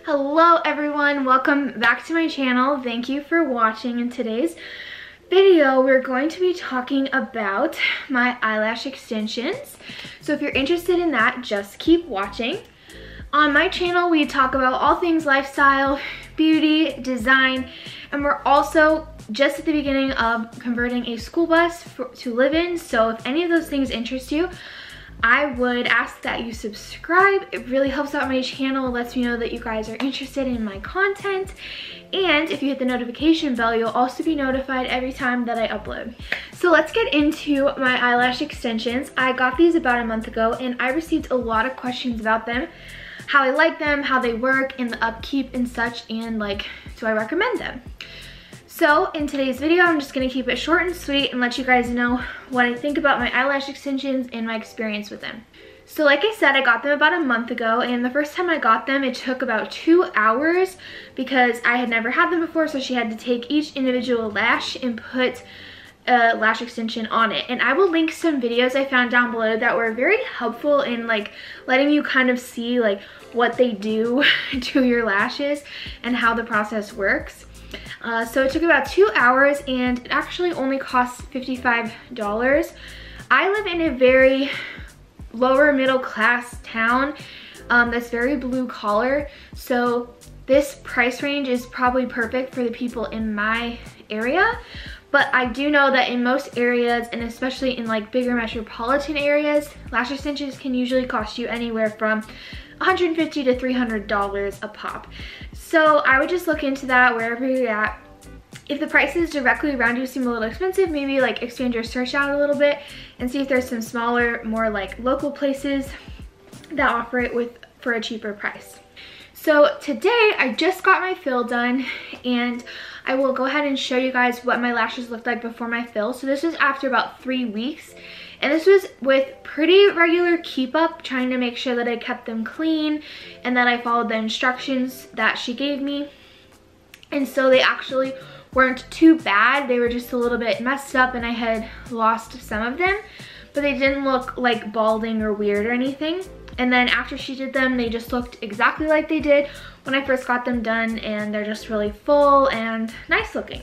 Hello everyone, welcome back to my channel. Thank you for watching. In today's video, we're going to be talking about my eyelash extensions. So if you're interested in that, just keep watching. On my channel, we talk about all things lifestyle, beauty, design, and we're also just at the beginning of converting a school bus to live in. So if any of those things interest you, I would ask that you subscribe. It really helps out my channel, lets me know that you guys are interested in my content. And if you hit the notification bell, you'll also be notified every time that I upload. So let's get into my eyelash extensions. I got these about a month ago and I received a lot of questions about them, how I like them, how they work, and the upkeep and such, and like, do I recommend them? So in today's video, I'm just gonna keep it short and sweet and let you guys know what I think about my eyelash extensions and my experience with them. So like I said, I got them about a month ago, and the first time I got them, it took about 2 hours because I had never had them before, so she had to take each individual lash and put a lash extension on it. And I will link some videos I found down below that were very helpful in like letting you kind of see like what they do to your lashes and how the process works. So it took about 2 hours and it actually only cost $55. I live in a very lower middle class town that's very blue collar, so this price range is probably perfect for the people in my area. But I do know that in most areas, and especially in like bigger metropolitan areas, lash extensions can usually cost you anywhere from $150 to $300 a pop. So I would just look into that wherever you're at. If the prices directly around you seem a little expensive, maybe like expand your search out a little bit and see if there's some smaller, more like local places that offer it for a cheaper price. So today I just got my fill done, and I will go ahead and show you guys what my lashes looked like before my fill. So this was after about 3 weeks, and this was with pretty regular keep up, trying to make sure that I kept them clean and that I followed the instructions that she gave me. And so they actually weren't too bad. They were just a little bit messed up and I had lost some of them, but they didn't look like balding or weird or anything. And then after she did them, they just looked exactly like they did when I first got them done, and they're just really full and nice looking.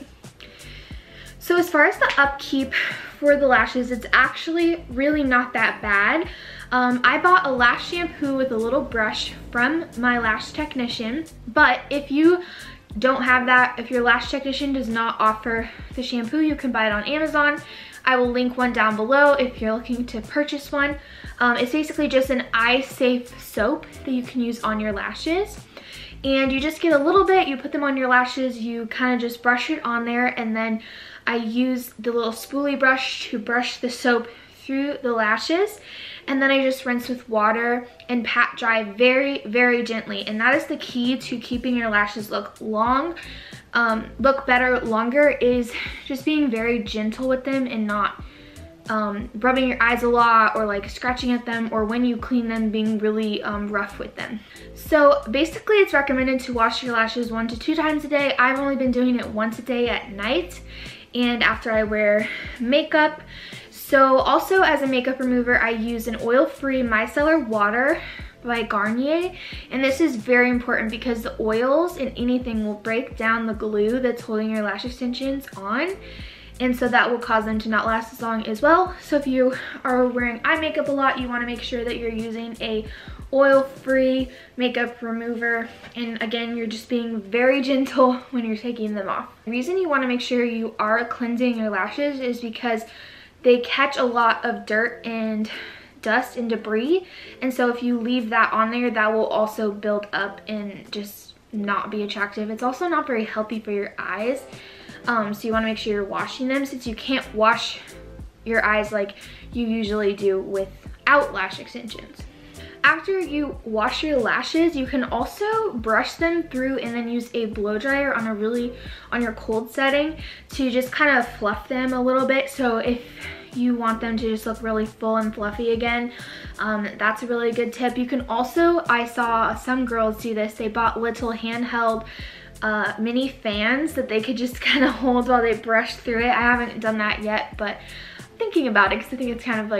So as far as the upkeep for the lashes, it's actually really not that bad. I bought a lash shampoo with a little brush from my lash technician, but if you don't have that, if your lash technician does not offer the shampoo, you can buy it on Amazon. I will link one down below if you're looking to purchase one. It's basically just an eye-safe soap that you can use on your lashes. And you just get a little bit, you put them on your lashes, you kind of just brush it on there, and then I use the little spoolie brush to brush the soap through the lashes, and then I just rinse with water and pat dry very, very gently. And that is the key to keeping your lashes look better longer, is just being very gentle with them and not rubbing your eyes a lot or like scratching at them, or when you clean them being really rough with them. So basically it's recommended to wash your lashes 1 to 2 times a day. I've only been doing it once a day at night and after I wear makeup. So also as a makeup remover, I use an oil-free micellar water by Garnier, and this is very important because the oils in anything will break down the glue that's holding your lash extensions on, and so that will cause them to not last as long as well. So if you are wearing eye makeup a lot, you want to make sure that you're using a oil-free makeup remover, and again, you're just being very gentle when you're taking them off. The reason you want to make sure you are cleansing your lashes is because they catch a lot of dirt and dust and debris, and so if you leave that on there, that will also build up and just not be attractive. It's also not very healthy for your eyes, so you want to make sure you're washing them, since you can't wash your eyes like you usually do without lash extensions. After you wash your lashes, you can also brush them through and then use a blow dryer on your cold setting to just kind of fluff them a little bit. So if you want them to just look really full and fluffy again, that's a really good tip. You can also, I saw some girls do this, they bought little handheld mini fans that they could just kind of hold while they brush through it. I haven't done that yet, but I'm thinking about it because I think it's kind of like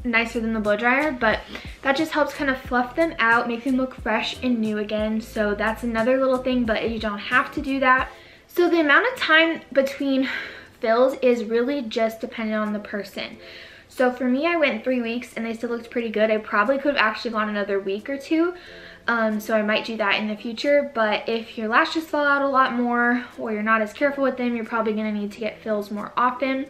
nicer than the blow dryer, but that just helps kind of fluff them out, make them look fresh and new again. So that's another little thing, but you don't have to do that. So the amount of time between fills is really just dependent on the person. So for me, I went 3 weeks and they still looked pretty good. I probably could have actually gone another week or two. So I might do that in the future, but if your lashes fall out a lot more or you're not as careful with them, you're probably gonna need to get fills more often.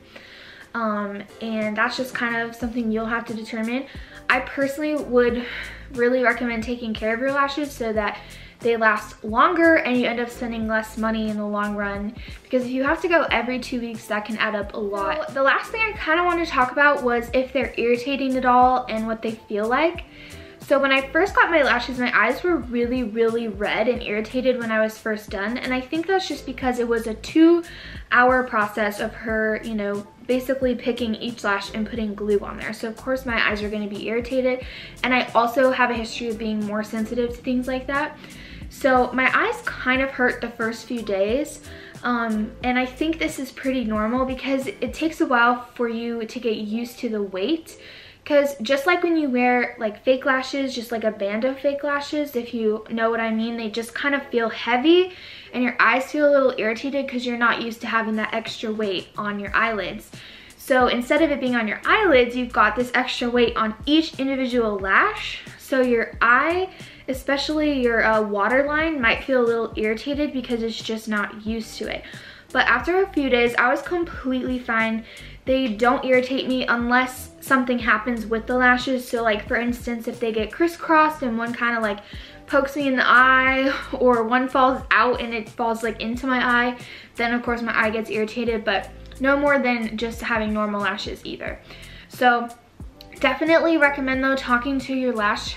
And that's just kind of something you'll have to determine. I personally would really recommend taking care of your lashes so that they last longer and you end up spending less money in the long run, because if you have to go every 2 weeks, that can add up a lot. So the last thing I kind of wanted to talk about was if they're irritating at all and what they feel like. So when I first got my lashes, my eyes were really, really red and irritated when I was first done. And I think that's just because it was a 2-hour process of her, you know, basically picking each lash and putting glue on there. So of course my eyes are going to be irritated. And I also have a history of being more sensitive to things like that. So my eyes kind of hurt the first few days. And I think this is pretty normal because it takes a while for you to get used to the weight. Because just like when you wear like fake lashes, just like a band of fake lashes, if you know what I mean, they just kind of feel heavy and your eyes feel a little irritated because you're not used to having that extra weight on your eyelids. So instead of it being on your eyelids, you've got this extra weight on each individual lash. So your eye, especially your waterline, might feel a little irritated because it's just not used to it. But after a few days, I was completely fine. They don't irritate me unless something happens with the lashes. So like for instance, if they get crisscrossed and one kind of like pokes me in the eye, or one falls out and it falls like into my eye, then of course my eye gets irritated, but no more than just having normal lashes either. So definitely recommend though talking to your lash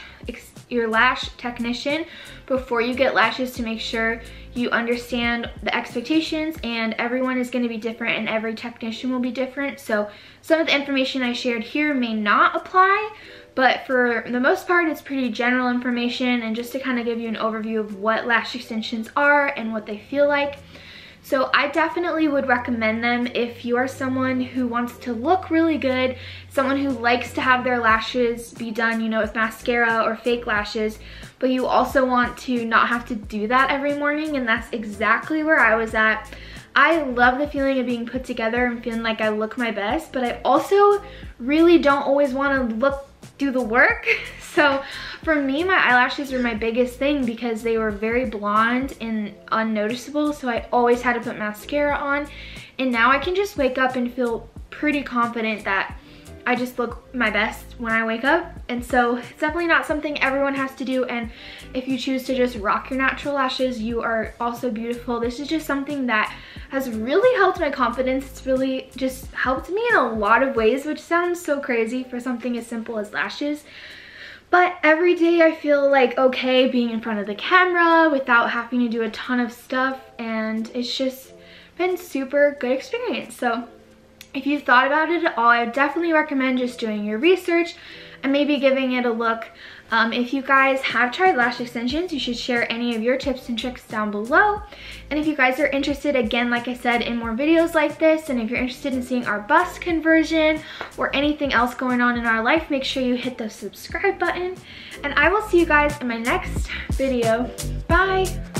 technician before you get lashes to make sure you understand the expectations, and everyone is going to be different and every technician will be different. So some of the information I shared here may not apply, but for the most part it's pretty general information and just to kind of give you an overview of what lash extensions are and what they feel like. So I definitely would recommend them if you are someone who wants to look really good, someone who likes to have their lashes be done, you know, with mascara or fake lashes, but you also want to not have to do that every morning, and that's exactly where I was at. I love the feeling of being put together and feeling like I look my best, but I also really don't always want to do the work. So for me, my eyelashes were my biggest thing because they were very blonde and unnoticeable, so I always had to put mascara on. And now I can just wake up and feel pretty confident that I just look my best when I wake up. And so it's definitely not something everyone has to do, and if you choose to just rock your natural lashes, you are also beautiful. This is just something that has really helped my confidence. It's really just helped me in a lot of ways, which sounds so crazy for something as simple as lashes. But every day I feel like okay being in front of the camera without having to do a ton of stuff, and it's just been super good experience. So if you've thought about it at all, I would definitely recommend just doing your research and maybe giving it a look. If you guys have tried lash extensions, you should share any of your tips and tricks down below. And if you guys are interested, again, like I said, in more videos like this, and if you're interested in seeing our bust conversion or anything else going on in our life, make sure you hit the subscribe button. And I will see you guys in my next video. Bye!